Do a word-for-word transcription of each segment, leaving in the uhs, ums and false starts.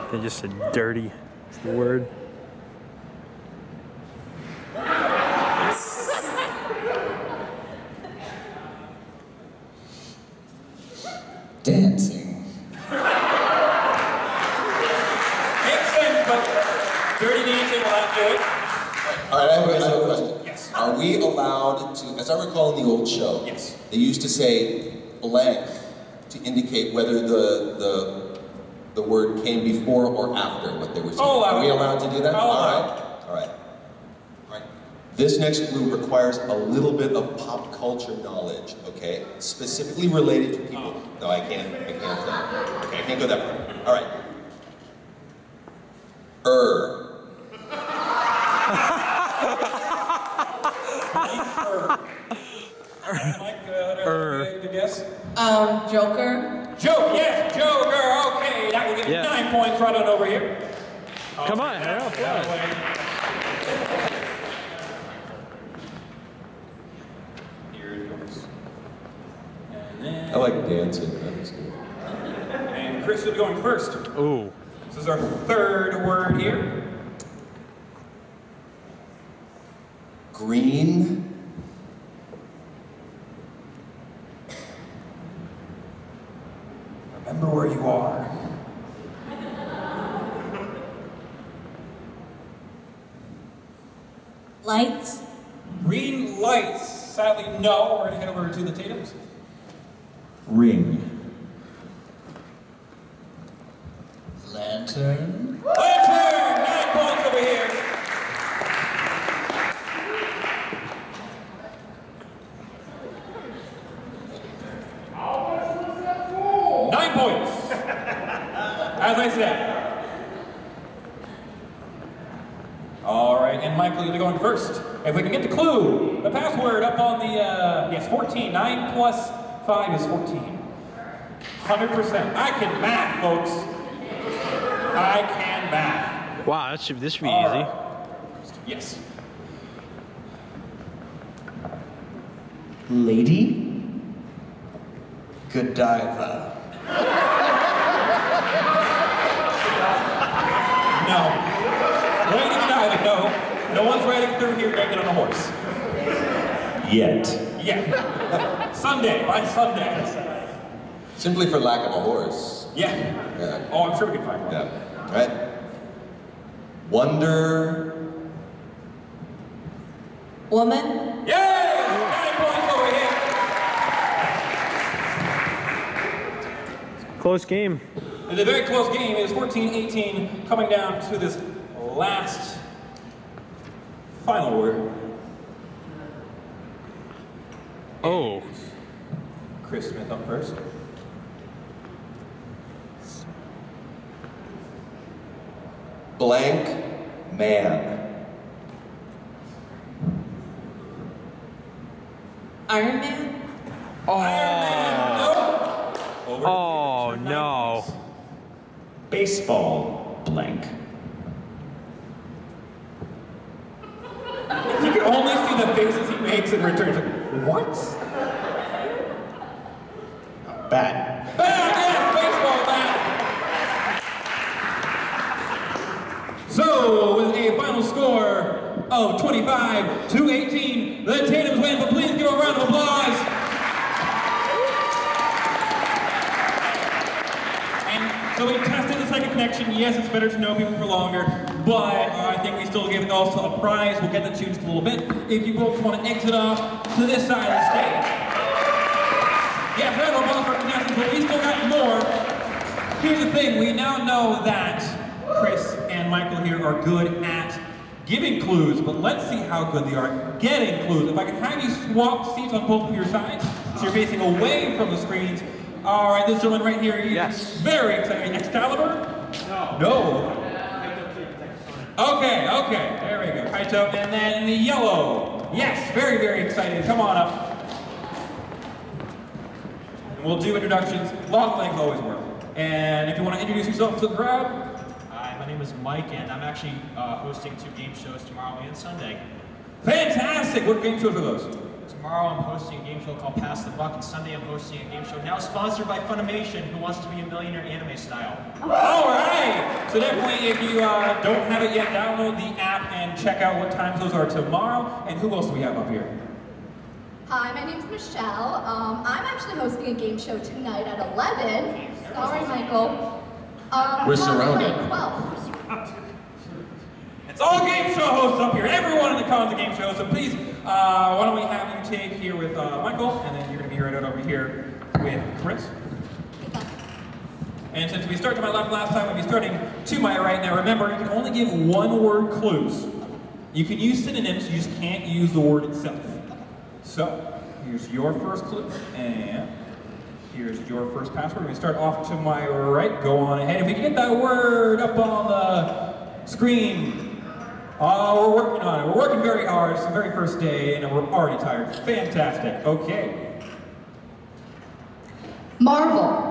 They just said dirty. It's the word. Dancing. Makes sense, but dirty dancing will not do it. All right, I have, a, I have a question. Yes. Are we allowed to, as I recall in the old show, yes, they used to say blank to indicate whether the the the word came before or after what they were saying. Oh, Are we allowed to do that? Oh, all right. All right. All right. This next clue requires a little bit of pop culture knowledge, okay? Specifically related to people. Oh. No, I can't, I can't, uh, okay, I can't go that far. All right. Er. Mike, uh, er. guess? Um, Joker. Joke, yes, Joker, okay. That will give you yeah. nine points right on over here. Come on, hurry up, yeah. Here it goes. And then... I like dancing, that's good. And Chris will be going first. Ooh. This is our third word here. Green. Remember where you are. Lights. Green lights. Sadly, no. We're going to head over to the Tatums. Ring. Lantern. Lantern! Nine points over here. Nine points. As I said. All right, and Michael, you're going first. If we can get the clue, the password up on the, uh, yes, fourteen. nine plus five is fourteen. one hundred percent. I can math, folks. I can math. Wow, that should, this should be All easy. right. Yes. Lady Godiva. No. Lady Godiva, no. No one's riding through here naked on a horse. Yet. Yeah. Sunday, by Sunday. Simply for lack of a horse. Yeah. Yeah. Oh, I'm sure we can find one. Yeah. All right. Wonder. Woman. Yay! Nine points over here. Close game. It's a very close game. It is fourteen eighteen, coming down to this last final word. Oh. Chris Smith up first. Blank man. Iron Man. Oh. Iron Man, no. Over Oh, to no. Baseball blank. If you could only see the faces he makes in return, it's like, what? Bat. Bat, yes, baseball bat. So, with a final score of twenty-five to eighteen, the Tatums win, but please give a round of applause. And so we tested the second connection. Yes, it's better to know people for longer, but uh, I think we still give it also a prize. We'll get that to you in just a little bit. If you both want to exit off to this side of the stage. Yeah, round of applause for contestants, but we still got more. Here's the thing, we now know that Chris and Michael here are good at giving clues, but let's see how good they are at getting clues. If I can have you swap seats on both of your sides, so you're facing away from the screens. All right, this gentleman right here, he's yes. very excited. Excalibur? No. No. Okay, okay, there we go. Kaito, and then the yellow. Yes, very, very excited. Come on up. And we'll do introductions. Long legs always work. And if you want to introduce yourself to the crowd. Hi, my name is Mike, and I'm actually uh, hosting two game shows tomorrow and Sunday. Fantastic! What game shows are those? Tomorrow I'm hosting a game show called Pass the Buck, and Sunday I'm hosting a game show now sponsored by Funimation, Who Wants to Be a Millionaire anime style. All right. So definitely, if you uh, don't have it yet, download the app and check out what times those are tomorrow. And who else do we have up here? Hi, my name's Michelle. Um, I'm actually hosting a game show tonight at eleven. Sorry, Michael. Um, We're no, surrounded. like twelve. It's all game show hosts up here. Everyone in the cons of game show. So please, uh, why don't we have you take here with uh, Michael, and then you're going to be right out over here with Chris. And since we started to my left last time, we'll be starting to my right. Now remember, you can only give one word clues. You can use synonyms, you just can't use the word itself. So, here's your first clue, and here's your first password. We're going to start off to my right. Go on ahead. If we can get that word up on the screen. Oh, we're working on it. We're working very hard. It's the very first day, and we're already tired. Fantastic. Okay. Marvel.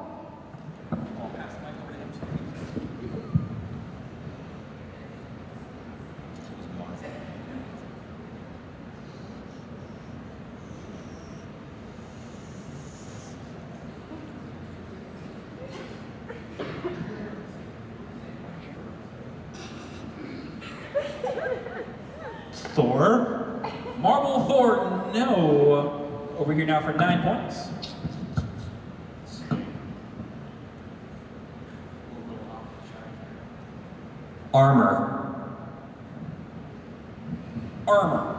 Thor. Marvel Thor, no. Over here now for nine points. Armor. Armor.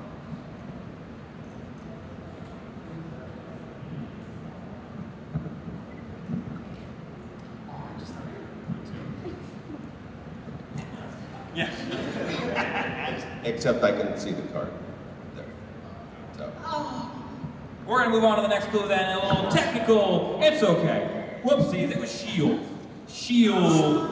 Yes. Except I can see the card. There. So. We're gonna move on to the next clue then. A little technical. It's okay. Whoopsies, it was shield. Shield.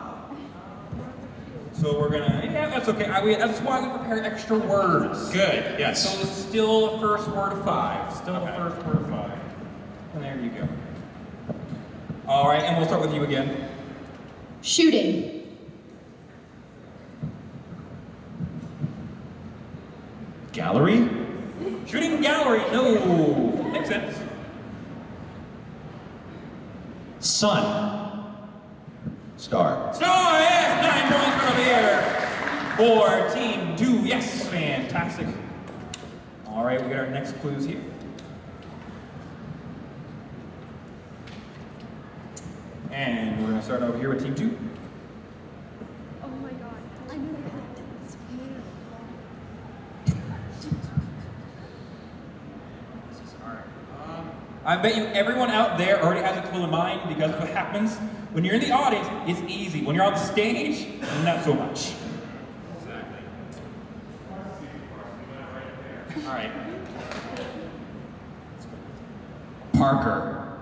So we're gonna, yeah, that's okay. I, we, that's why we prepare extra words. Good, yes. So it's still the first word of five. Still Okay. the first word of five. And there you go. All right, and we'll start with you again. Shooting. Gallery. Shooting gallery, no. Makes sense. Sun. Star. Star, yes, nine points from over here. For team two, yes, fantastic. All right, we got our next clues here. And we're gonna start over here with team two. Oh my god. I knew this. I bet you everyone out there already has a clue in mind because what happens when you're in the audience, it's easy. When you're on the stage, not so much. Exactly. All right. Parker.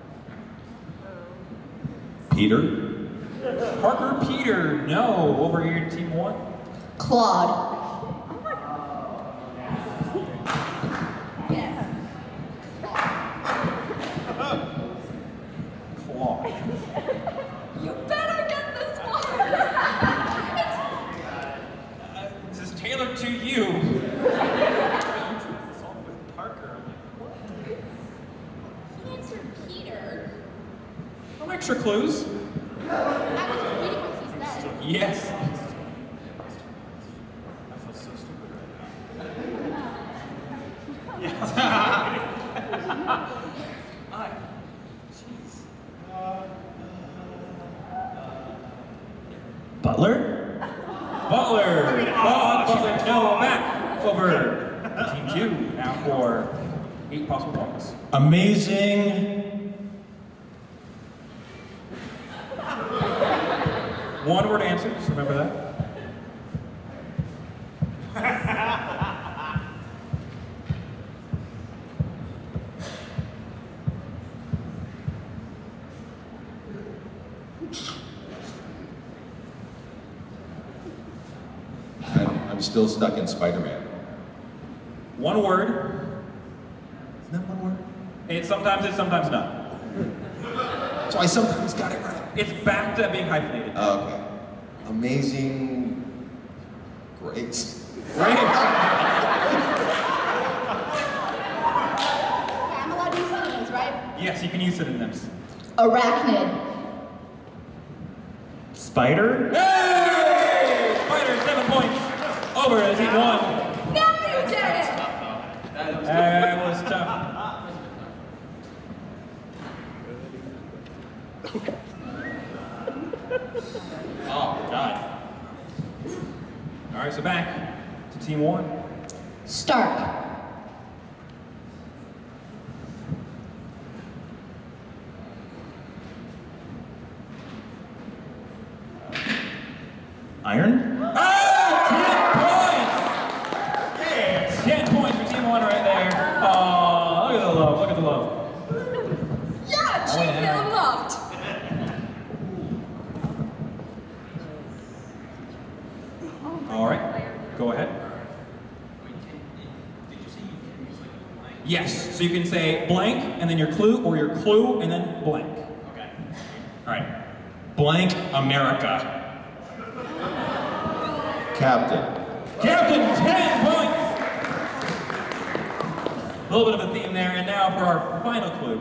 Peter. Parker Peter, no. Over here, team one. Claude. Yes. Claw. You better get this one. Uh, this is tailored to you. Parker. He answered Peter. No extra clues. I was repeating what he said. Yes. I feel so stupid right now. I. Jeez. Butler. Butler. Bob Butler. No, back over to team two now for eight possible points. Amazing. One word answer, just remember that. I'm, I'm still stuck in Spider-Man. One word. Isn't that one word? It's sometimes it's sometimes not. So I sometimes got it right. It's back to being hyphenated. Oh, okay. Amazing grace. Great. Yes, you can use synonyms. Arachnid. Spider? Hey! Spider, seven points. Over as he won. No, you did it! That was tough. Oh, God. All right, so back to team one. Stark. Iron? Ah! ten points! ten points for team one right there. Oh, look at the love, look at the love. Yeah, cheap yeah. feeling loved. All right, go ahead. Yes, so you can say blank and then your clue, or your clue and then blank. Okay. All right. Blank America. Captain. Captain, ten points! A little bit of a theme there, and now for our final clue.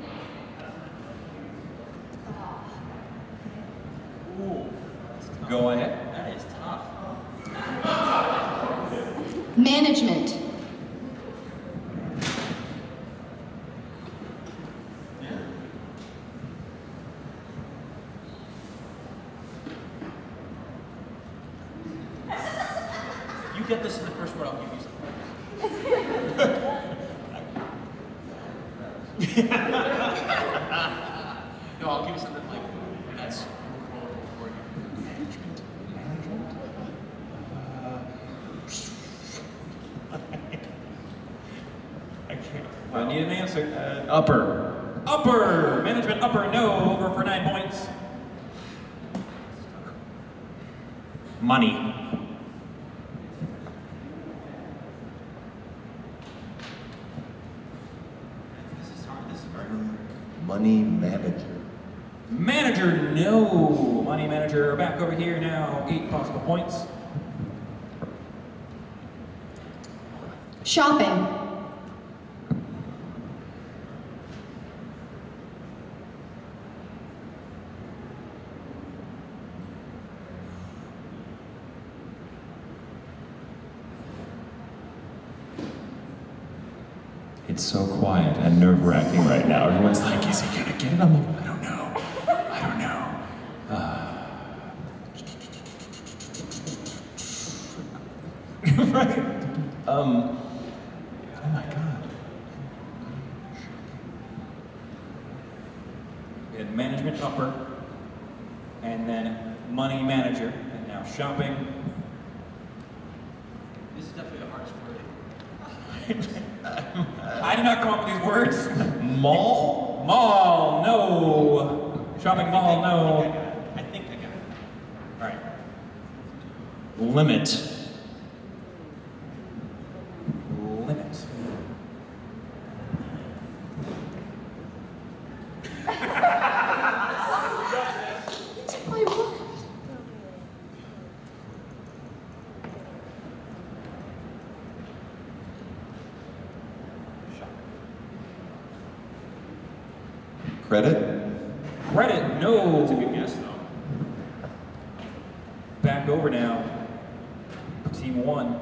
Ooh. Go ahead. That is tough. Management. If you get this in the first word, I'll give you something. No, I'll give you something like that's. I can't. I need an answer. Uh, Upper. upper! Management upper, no, over for nine points. Money. This is hard. This is very hard. Money manager. Manager, no. Money manager, back over here now, eight possible points. Shopping. It's so quiet and nerve-wracking right now. Everyone's like, is he gonna get it? I'm like, I don't know. I don't know. Uh... right. Um, oh my God. We had management upper, and then money manager, and now shopping. This is definitely the hardest word. I did not come up with these words. Mall? Mall, no. Shopping mall, no. I think I got it. All right. Limit. Limit. My what? Credit. Credit, no. That's a good guess, though. Back over now. Team one.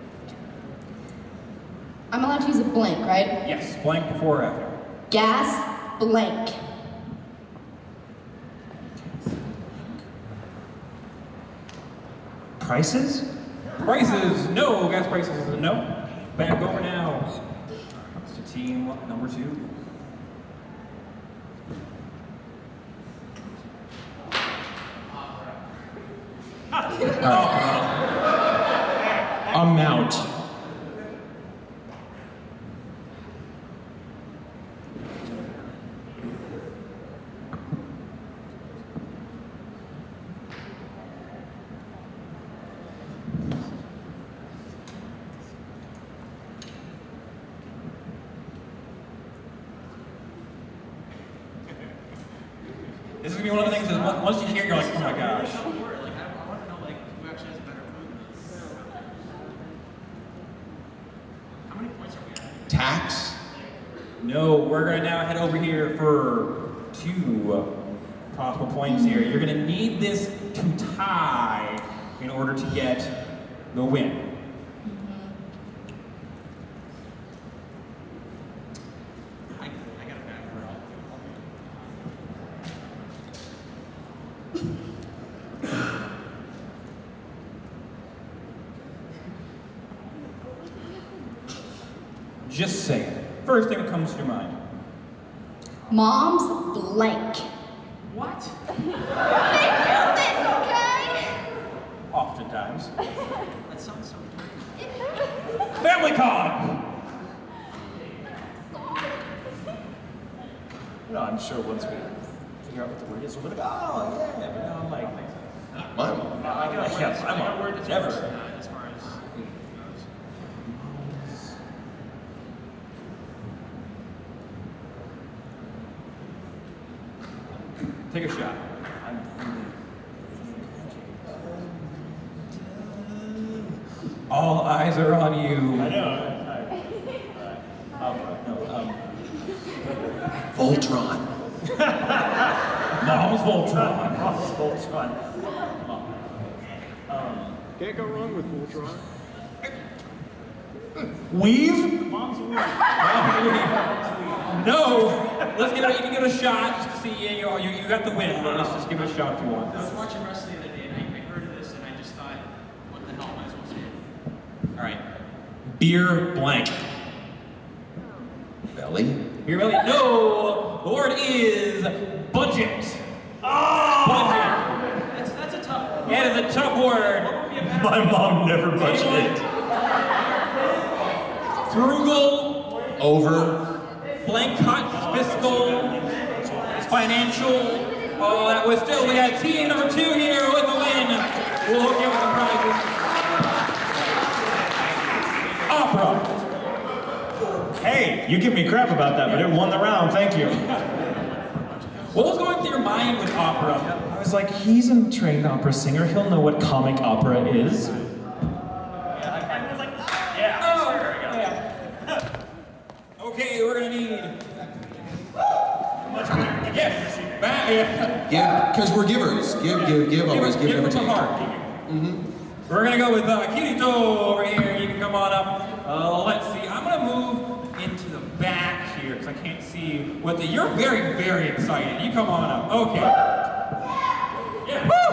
I'm allowed to use a blank, right? Yes, blank before or after. Gas, blank. Prices? Prices, no. Gas prices is a no. Back over now to team number two. Amount. This is gonna be one of the things that on- once you hear it, you're like, oh my gosh. Some word, like, I, I want to know, like, who actually has a better clue than us. How many points are we at? Tax. No. No, we're gonna now head over here for two possible points here. You're gonna need this to tie in order to get the win. I, I got a bad girl. Just say it. First thing that comes to your mind. Mom's blank. What? They do this, okay? Oftentimes. That sounds so great. Family con! You know, I'm sure once we figure out what the word is, we'll be like, oh, yeah, but now I'm like, My I mom. got, yeah, I'm on word that's Never. never. As far as Take a shot. All eyes are on you. I know. Um, no, um, Voltron. Mom's Voltron. Mom's Voltron. Can't go wrong with Voltron. Weave? Mom's weird. No! Let's give it, you can give it a shot just to see, yeah, you, you, you got the win, but let's just give it a shot if you want. I was watching wrestling the other day and I, I heard of this and I just thought, what the hell am I supposed to do? Alright. Beer blank. Belly. Beer belly? No! The word is budget. Budget. That's, that's a tough one. It is a tough word. My mom never budgeted. Frugal, Over. blank cut, fiscal, financial. Oh, that was still, we had team number two here with the win. We'll hook you with some prizes. Opera. Hey, you give me crap about that, but it won the round, thank you. What was going through your mind with opera? I was like, he's a trained opera singer, he'll know what comic opera is. Oh, yeah. Okay, we're gonna need. Yes, back here. Yeah, because we're givers. Give, give, give, always give, Give never from take. the heart. We're gonna go with uh, Kirito over here. You can come on up. Uh, let's see. I'm gonna move into the back here because I can't see what the. You're very, very excited. You come on up. Okay. Yeah. Woo!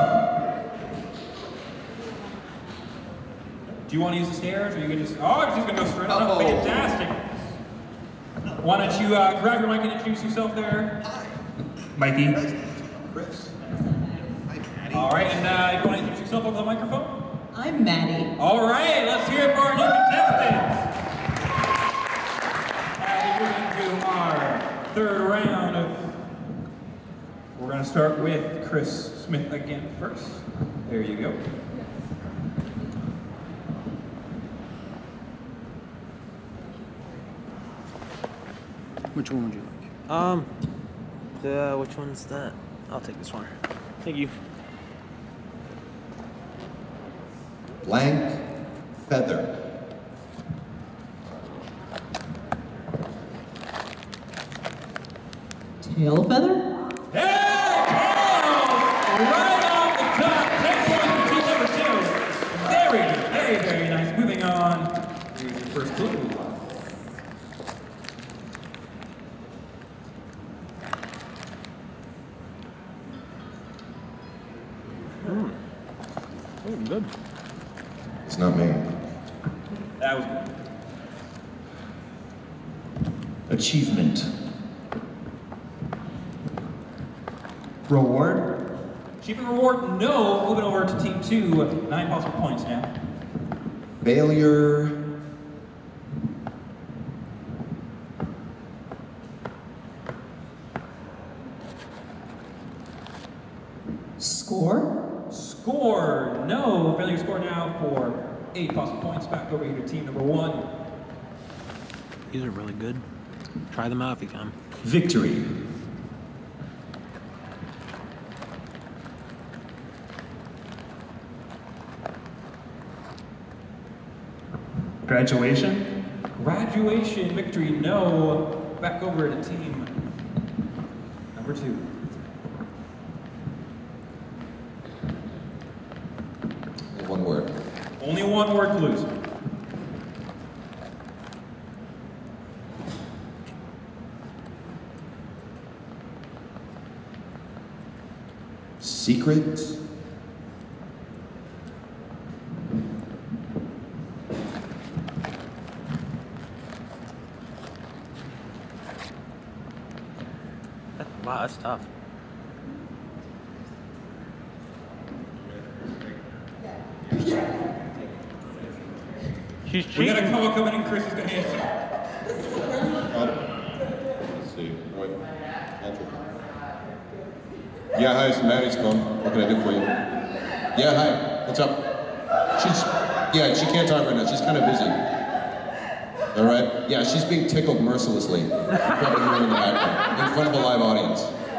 Do you want to use the stairs, or you can just? Oh, you're just gonna go straight up. Oh. Fantastic. Why don't you uh, grab your mic and introduce yourself there, Mikey. Chris. all right, and uh, if you want to introduce yourself over the microphone. I'm Maddie. All right, let's hear it for our new contestants. As we move into our third round of, we're going to start with Chris Smith again first. There you go. Which one would you like? Um, the which one's that? I'll take this one. Thank you. Blank feather. Tail feather? Hey, Carl! Right off the top, ten points for team number two. Very, very, very nice. Moving on to the first clue. Oh, good. It's not me. That was Achievement. Reward. Achievement reward, no. Moving over to team two, nine possible points now. Failure. Score? Score, no. Failure score now for eight possible points. Back over here to team number one. These are really good. Try them out if you can. Victory. Graduation. Graduation, victory, no. back over to team number two. One word. Only one word clues. Secret. Wow, that's tough. She's We cheating. got a call coming in. Chris is going to answer. Let's see. Wait. Andrew. Yeah, hi, it's Maddie's calling. What can I do for you? Yeah, hi. What's up? She's, yeah, she can't talk right now. She's kind of busy. All right? Yeah, she's being tickled mercilessly. You probably hear her in the background, in front of a live audience.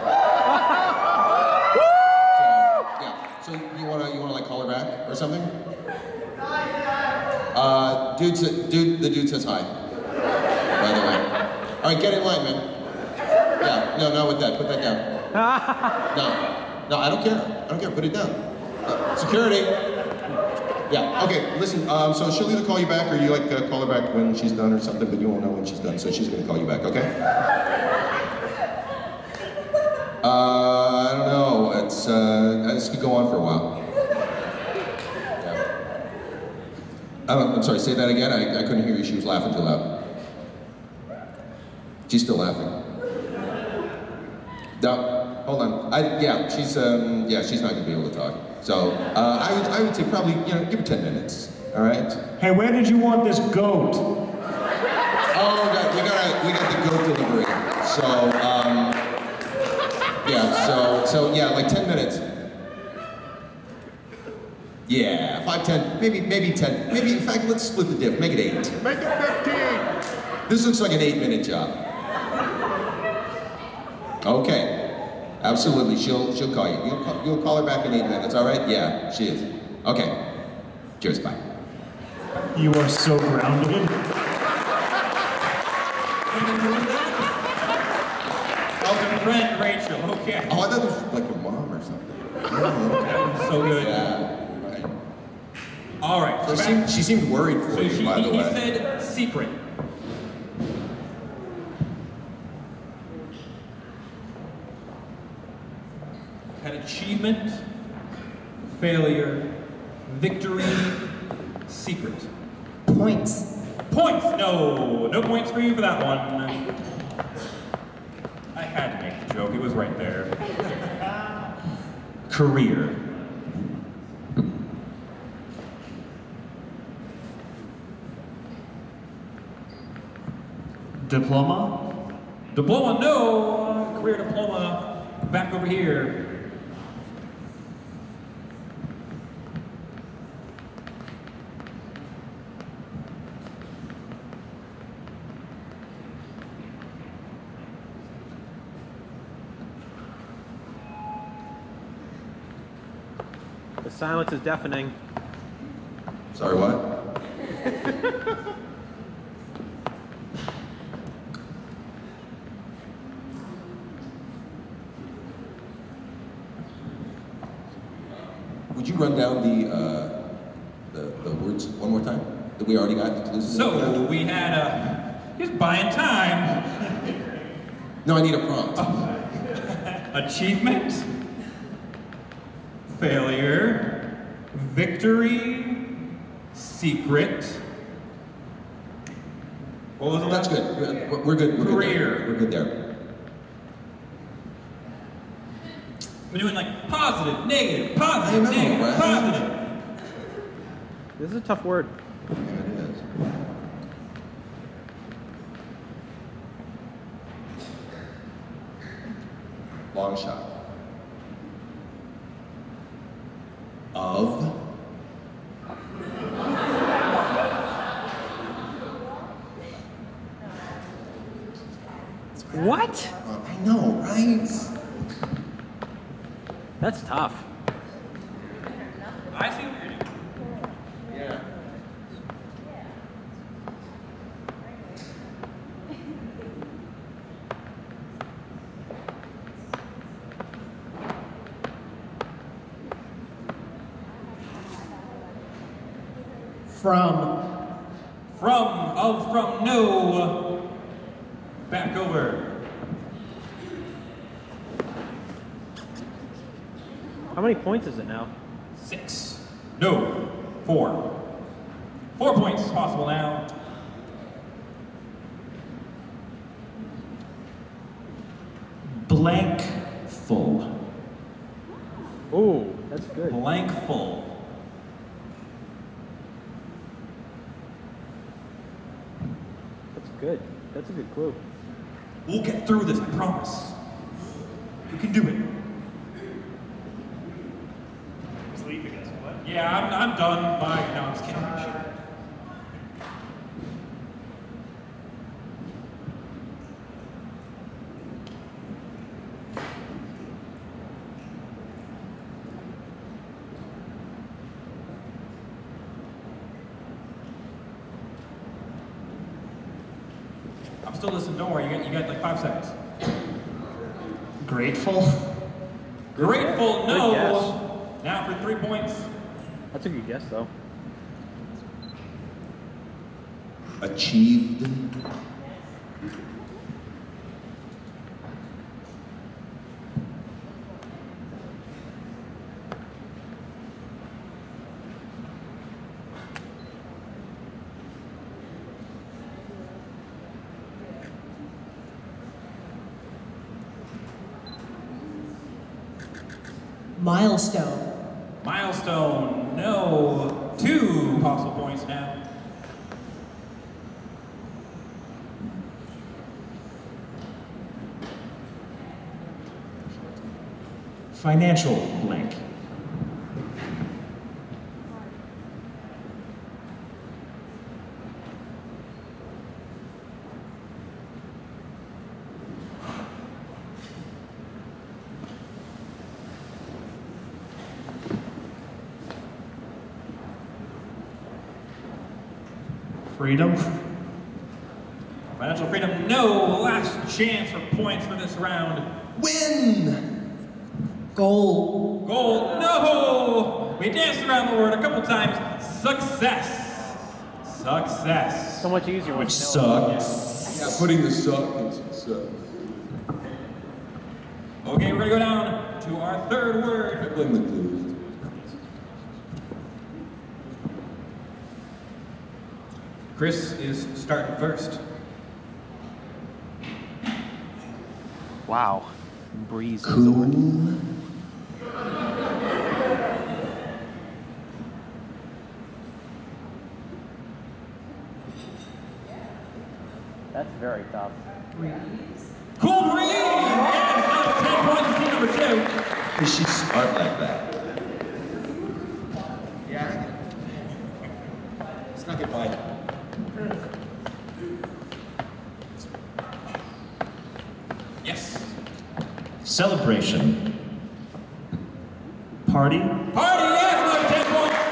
So, yeah. So you wanna, you wanna like call her back or something? Uh, dude, sa- dude, the dude says hi. By the way. All right, get in line, man. Yeah, no, not with that. Put that down. No, no, I don't care. I don't care. Put it down. Uh, security. Yeah. Okay. Listen. Um, so she'll either call you back, or you like uh, call her back when she's done, or something. But you won't know when she's done. So she's gonna call you back. Okay. Uh, I don't know. It's uh, this could go on for a while. Yeah. Oh, I'm sorry. Say that again. I, I couldn't hear you. She was laughing too loud. She's still laughing. No. Hold on. I, yeah, she's um, yeah, she's not gonna be able to talk. So uh, I would I would say probably you know give her ten minutes. All right. Hey, where did you want this goat? Oh, God, we got a, we got the goat delivery. So um, yeah, so so yeah, like ten minutes. Yeah, five, ten, maybe maybe ten, maybe in fact let's split the diff. Make it eight. Make it fifteen. This looks like an eight-minute job. Okay. Absolutely, she'll she'll call you. You'll call, you'll call her back in eight minutes, all right? Yeah, she is. Okay. Cheers, bye. You are so grounded. Oh, your friend Rachel. Okay. Oh, I thought it was like your mom or something. That was so good. Yeah, right. All right. So So she, back- seemed, she seemed worried for so you, she, by he, the he way. said secret. Had achievement, failure, victory, secret. Points. Points! No, no points for you for that one. I had to make the joke, it was right there. Career. Diploma. Diploma, no! Career diploma, back over here. The silence is deafening. Sorry, what? Would you run down the, uh, the the words one more time that we already got? The clues? So, we had a, just buying time. No, I need a prompt. Achievement, failure, victory, secret. What was the That's last? good. We're, we're good. We're Career. Good there. We're good there. We're doing like positive, negative, I positive, know, negative, right? positive. This is a tough word. Yeah, it is. Long shot. Of. What? Uh, I know, right? That's tough. I see what you're doing. Yeah. From. From, of, from, no. Back over. How many points is it now? Six. No. Four. Four points possible now. Blank full. Oh, that's good. Blank full. That's good. That's a good clue. We'll get through this, I promise. We can do it. Sleep, I guess. What? Yeah, I'm, I'm done. Bye. No, I'm just kidding. I'm still listening. Don't worry. You got, you got like five seconds. Grateful. Grateful, Good no. guess. Now for three points. That's a good guess, though. Achieved. Milestone. Milestone, no. Two possible points now. Financial blank. Freedom. Financial freedom, no. Last chance for points for this round. Win! Goal. Gold, no. We danced around the word a couple times. Success. Success. So much easier. Which when you know it. sucks. Yeah, putting the suck in success. Okay, we're gonna go down to our third word. I blame the clues. Chris is starting first. Wow. Breeze is the word. That's very tough. Cool breeze! Yes, another ten points to team number two. Is she smart like that? Yeah. Let's not get by. Yes. Celebration. Party. Party, yes, another ten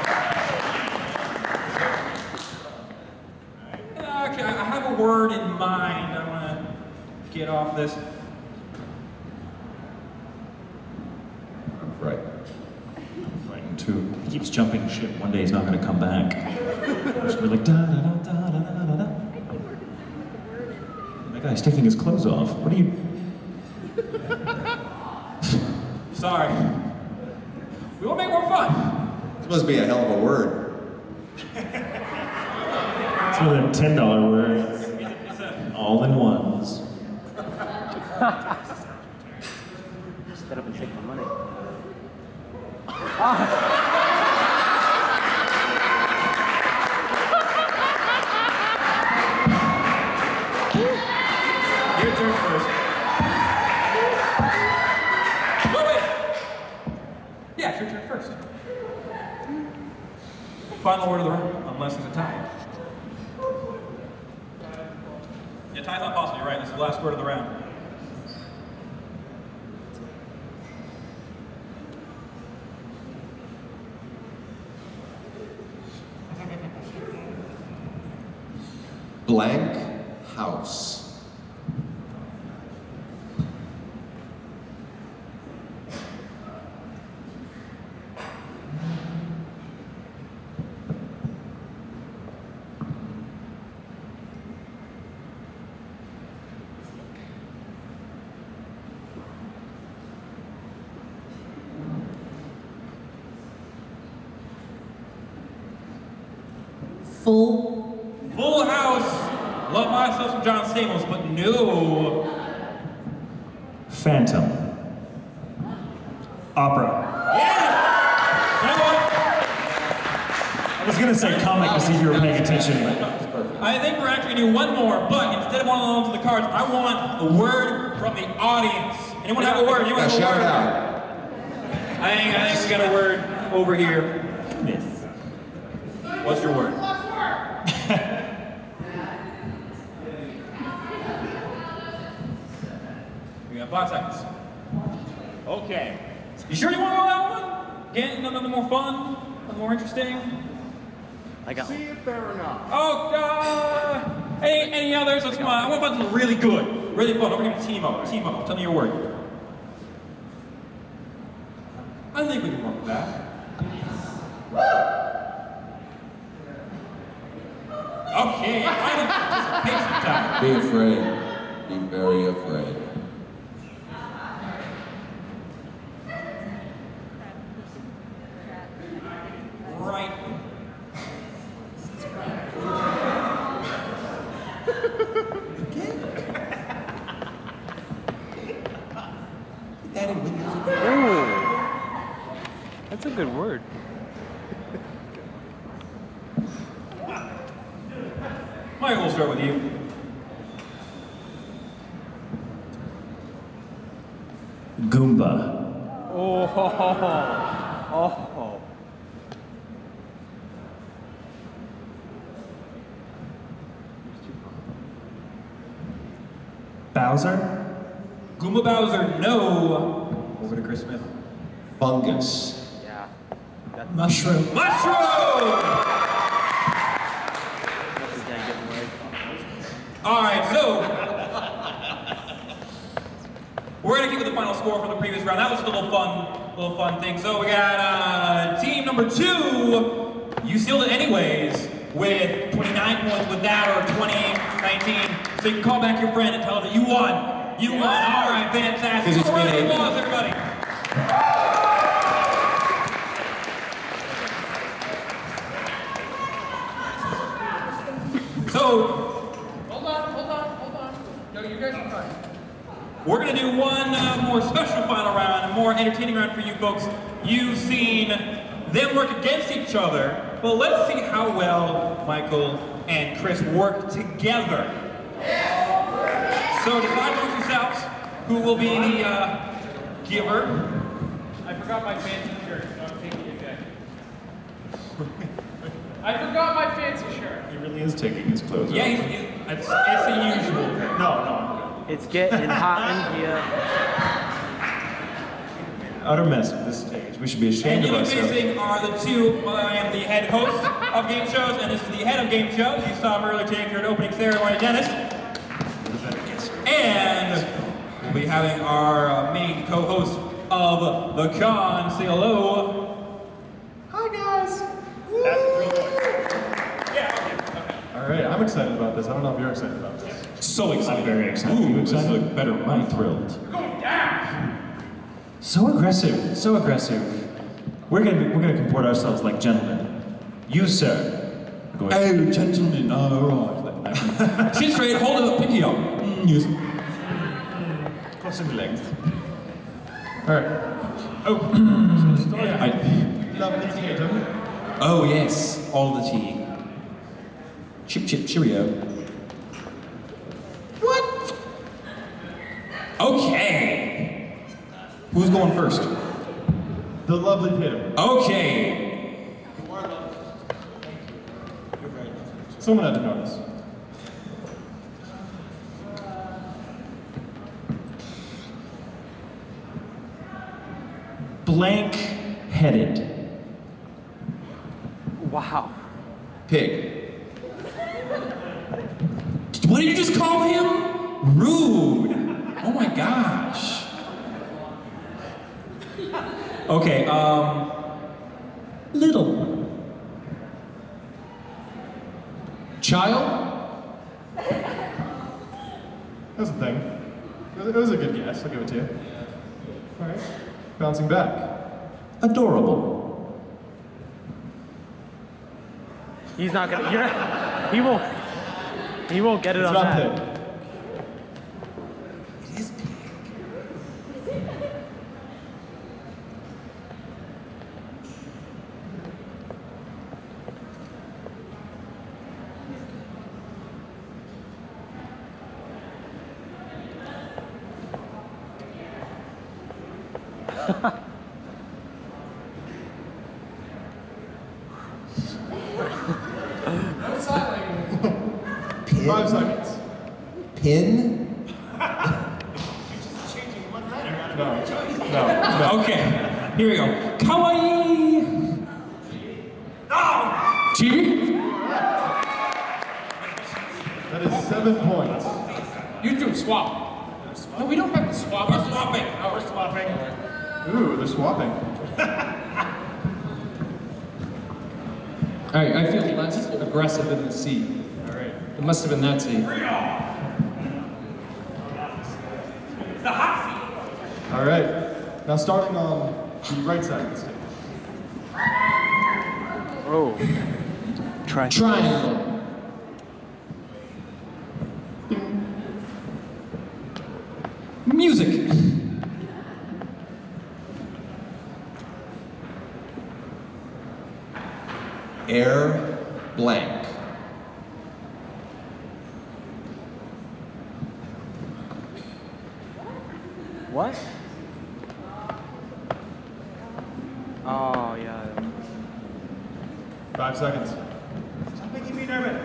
points. Okay, I have a word in mind. I want to get off this. I'm right. Frightened too. He keeps jumping ship. One day he's not going to come back. She'll be like da da da da da da da da. That guy's taking his clothes off. What are you? Sorry. We will make more fun. This must be a hell of a word. It's one of them ten dollar words. It's a, All in ones. Set up and take my money. your turn first. Wait, wait. Yeah, it's your turn first. Final word of the round, unless there's a tie. Yeah, tie's not possible, you're right. This is the last word of the round. Blank house. Full. Full House. Love myself some John Stamos, but no. Phantom. Opera. Yeah! You know what? I was gonna say comic to see if you were paying attention, but I think we're actually gonna do one more, but instead of one of those to the cards, I want a word from the audience. Anyone have a word? Anyone Yeah, have a shout word? it out. I think, I think we got a word over here. myth. What's your word? We got five seconds. Okay. You sure you want to go that one? Again, nothing more fun, nothing more interesting. I got See one. if they're enough. Oh, uh, any, any others? Let's come on. I want to find something really good, really fun. We're gonna team up. Team up. Tell me your word. I think we can work with that. Okay, final participation time. Be afraid. Be very afraid. Right. Ooh. That's a good word. Michael, we'll start with you. Goomba. Oh. Oh. Bowser. Goomba Bowser, no. Over to Chris Smith. Fungus. Yeah. That's Mushroom. Mushroom! that's a dang good word. All right, so we're gonna keep with the final score from the previous round. That was just a little fun, little fun thing. So we got uh, team number two. You sealed it anyways with twenty-nine points with that, or twenty, nineteen. So you can call back your friend and tell him that you won. You won. All right, fantastic. Because it's Give a round of been applause, everybody. So Hold on, hold on, hold on. No, you guys are fine. we're gonna do one uh, more special final round, a more entertaining round for you folks. You've seen them work against each other, but let's see how well Michael and Chris work together. So decide amongst yourselves who will be the uh, giver. I forgot my fancy shirt, so I'm taking it back. I forgot my fancy shirt. He really is taking his clothes Yeah, off. he's, he's, it's, it's the usual. No, no. It's getting hot in here. Utter mess at this stage. We should be ashamed And of you'll be ourselves. facing are the two, I am the head host of game shows, and this is the head of game shows. You saw him earlier today for an opening ceremony, Dennis. And we'll be having our uh, main co-host of the con say hello. Hi, guys. Yeah, okay, okay. All right, I'm excited about this. I don't know if you're excited about this. So excited. I'm very excited. Ooh, You this is excited? like better. I'm thrilled. You're going down. So aggressive, so aggressive. We're gonna be, we're gonna comport ourselves like gentlemen. You, sir. are going- Oh, gentlemen, all right. Sit straight, hold it up, pick it up. Mm, yes. Crossing the legs. All right. Oh, I, lovely Tatum. oh yes, all the tea. Chip chip cheerio. What? Okay. Who's going first? The lovely Tatum. Okay. Someone had to notice. Blank-headed. Wow. Pig. What did you just call him? Rude. Oh my gosh. Okay, um, little. Child? That's the thing. It was, it was a good guess. I'll give it to you. All right. Bouncing back. Adorable. He's not gonna. You're not, he won't. He won't get it It's on not that. pig. It is pig. No silent. Pin? Five seconds. Pin? No. No. No. Okay, here we go. Kawaii. Oh! T? That is seven points. You two swap. No, we don't have to swap. We're swapping. Oh, we're swapping. Ooh, they're swapping. Alright, I feel less aggressive than the C. Alright. It must have been that C. Alright. Now starting on the right side of the stage. Oh. Try. Triangle. Music. Air blank. What? Oh yeah. Five seconds. Stop making me nervous.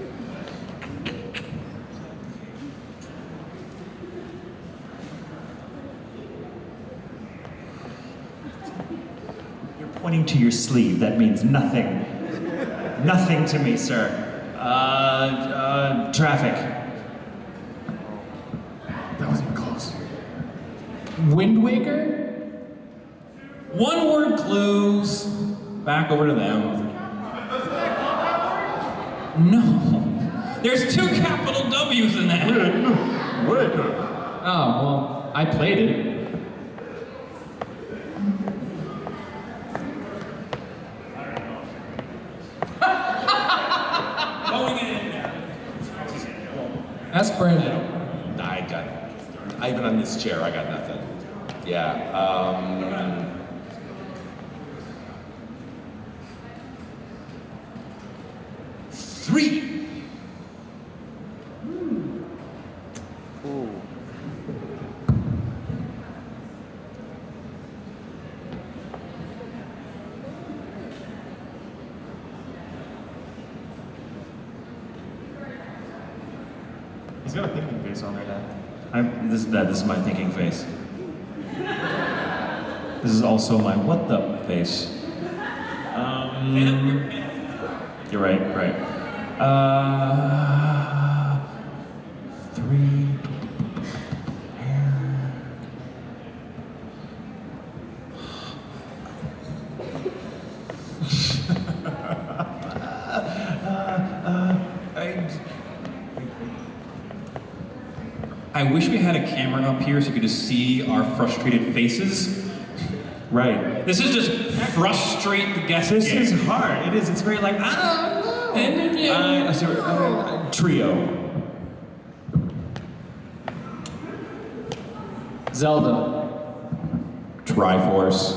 You're pointing to your sleeve. That means nothing. Nothing to me, sir. Uh, uh, traffic. That wasn't even close. Wind Waker? One word clues. Back over to them. No. There's two capital W's in that. Waker. Oh, well, I played it. Going in. Ask Brandon. I got, I even on this chair, I got nothing. Yeah, um... Three! Ooh. He's got a thinking face on right now. I'm, this, that, this is my thinking face. This is also my what the face. Um, you're right, right. Uh, three. I wish we had a camera up here so you could just see our frustrated faces. Right. This is just frustrate the guest. This game. is hard. It is. It's very like, I don't know. And, yeah. Uh, sorry, uh, trio. Zelda. Triforce.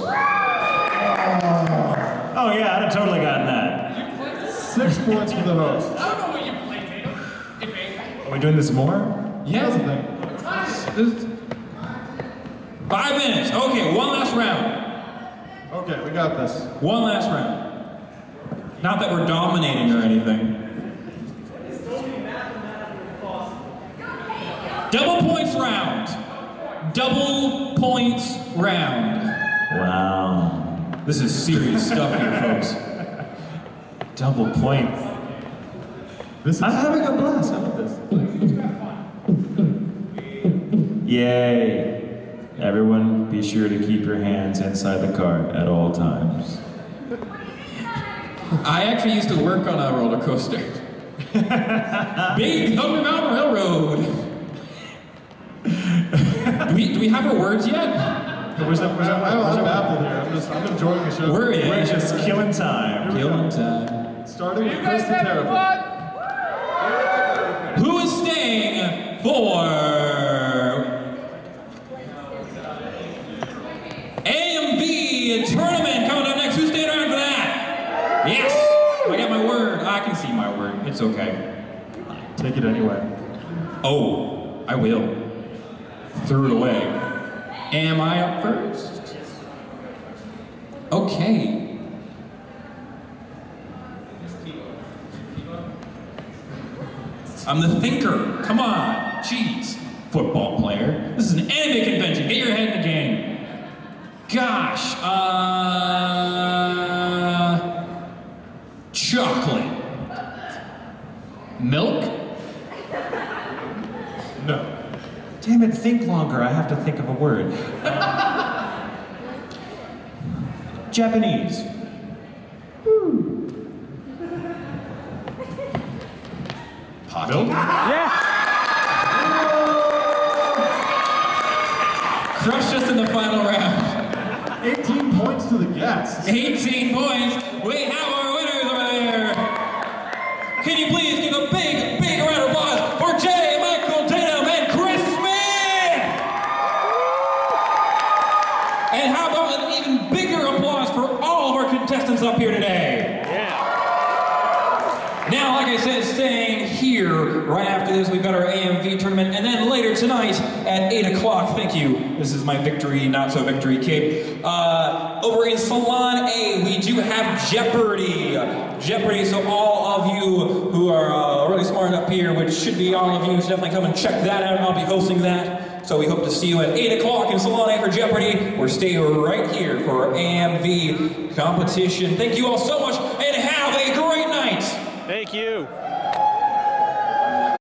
Oh yeah, I'd have totally gotten that. Six points for the host. I don't know what you played, Tatum. Debate. Are we doing this more? Yeah. This- Five minutes. Okay, one last round. Okay, we got this. One last round. Not that we're dominating or anything. Double points round. Double points round. Wow. This is serious stuff here, folks. Double point. This is I'm having a blast. I love this. Yay. Everyone, be sure to keep your hands inside the cart at all times. I actually used to work on a roller coaster. Big Thunder Mountain Railroad. do, we, do we have our words yet? Where's that? Where's that? I'm, I'm baffled here. I'm just, I'm enjoying the show. We're in. We're just killing time. Killing time. Starting You with guys Chris the having Terrible. fun? Who is staying for A M V tournament coming up next? Who's staying around for that? Yes! I got my word. I can see my word. It's okay. Take it anyway. Oh, I will. Threw it away. Am I up first? Okay. I'm the thinker. Come on. Jeez. Football player. This is an anime convention. Get your head in the game. Gosh. Uh... Chocolate. Milk? No. Damn it, think longer. I have to think of a word. Japanese. Hockey. Milk? Yeah. Crushed us in the final round. eighteen points to the guests. eighteen points. We have our winners over there. Can you please give a big, big round of applause for Jay, Michael, Tatum, and Chris Smith? And how about an even bigger applause for all of our contestants up here today? Yeah. Now, like I said, staying here right after this, we've got our A M V tournament, and then later tonight at eight o'clock, thank you, this is my victory, not so victory cape. Uh, over in Salon A, we do have Jeopardy. Jeopardy, so all of you who are uh, really smart up here, which should be all of you, should definitely come and check that out. I'll be hosting that. So we hope to see you at eight o'clock in Salon A for Jeopardy, or stay right here for our A M V competition. Thank you all so much, and have a great night. Thank you.